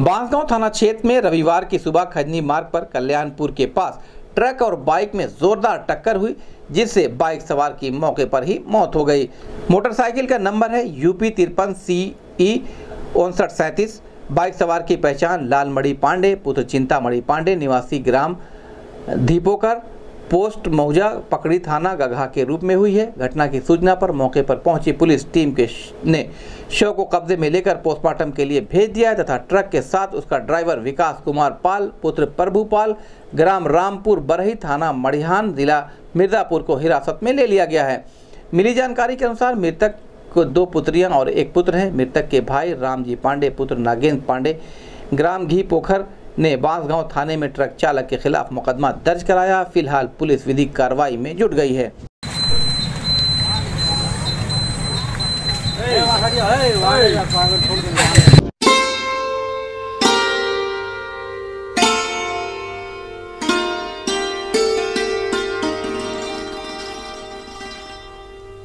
बांसगांव थाना क्षेत्र में रविवार की सुबह खजनी मार्ग पर कल्याणपुर के पास ट्रक और बाइक में जोरदार टक्कर हुई, जिससे बाइक सवार की मौके पर ही मौत हो गई। मोटरसाइकिल का नंबर है UP 53 CE 5937। बाइक सवार की पहचान लालमणि पांडे पुत्र चिंतामणि पांडे निवासी ग्राम धीपोकर पोस्ट मौजा पकड़ी थाना गगहा के रूप में हुई है। घटना की सूचना पर मौके पर पहुंची पुलिस टीम ने शव को कब्जे में लेकर पोस्टमार्टम के लिए भेज दिया है तथा ट्रक के साथ उसका ड्राइवर विकास कुमार पाल पुत्र प्रभुपाल ग्राम रामपुर बरही थाना मड़िहान जिला मिर्जापुर को हिरासत में ले लिया गया है। मिली जानकारी के अनुसार मृतक को 2 पुत्रियां और 1 पुत्र हैं। मृतक के भाई रामजी पांडे पुत्र नागेंद्र पांडे ग्राम घी पोखर ने बांसगांव थाने में ट्रक चालक के खिलाफ मुकदमा दर्ज कराया। फिलहाल पुलिस विधिक कार्रवाई में जुट गई है।